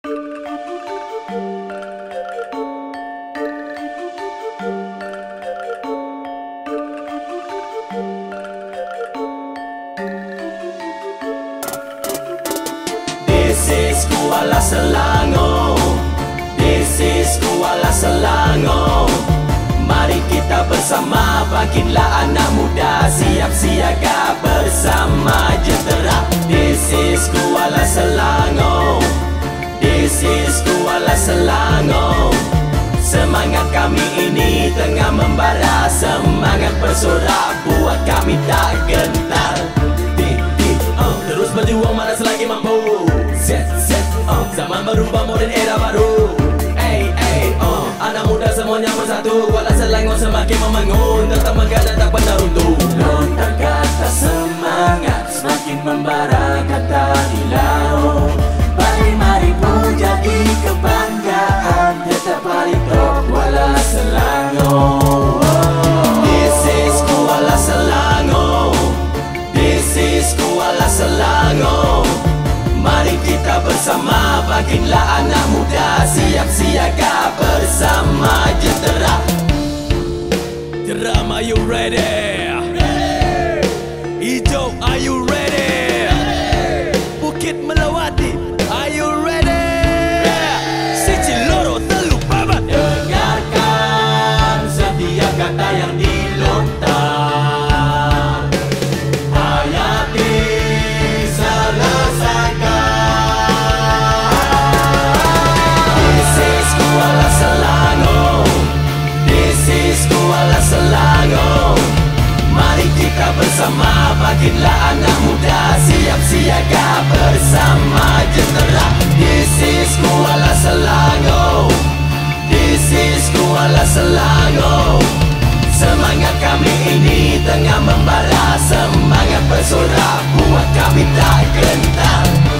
This is Kuala Selangor, this is Kuala Selangor. Mari kita bersama, bangkitlah anak muda, siap siaga bersama jentera. This is Kuala Selangor, this is Kuala Selangor. Semangat kami ini tengah membara, semangat bersorak buat kami tak gentar. Terus berjuang mana selagi mampu. Zaman berubah, modern era baru. Anak muda semuanya bersatu, Kuala Selangor semakin membangun, tetap megah dan tak pernah runtuh. Lontar kata semangat, semakin membara kata di laut. Mari pun jadi kebanggaan, tetap paling top Kuala Selangor. This is Kuala Selangor, this is Kuala Selangor. Mari kita bersama, bangkitlah anak muda, siap siaga bersama jentera. Jeram, are you ready? Ijo, are you ready? Bukit Melawati, are you ready? Siciloro, Teluk Babat. Dengarkan setiap kata yang dilontar, hayati selesaikan. This is Kuala Selangor, this is Kuala Selangor. Mari kita bersama, bangkitlah anak muda, siap siaga bersama jentera. This is Kuala Selangor, this is Kuala Selangor. Semangat kami ini tengah membara, semangat bersorak buat kami tak gentar.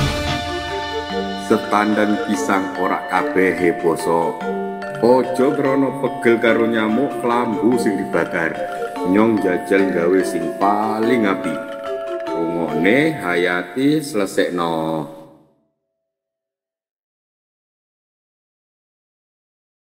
Setandan pisang ora kabeh basa. Ojo krono pegel karo nyamuk klambu sing dibakar. Nyong jajal gawe sing paling apik. Rungokne hayati selesekno.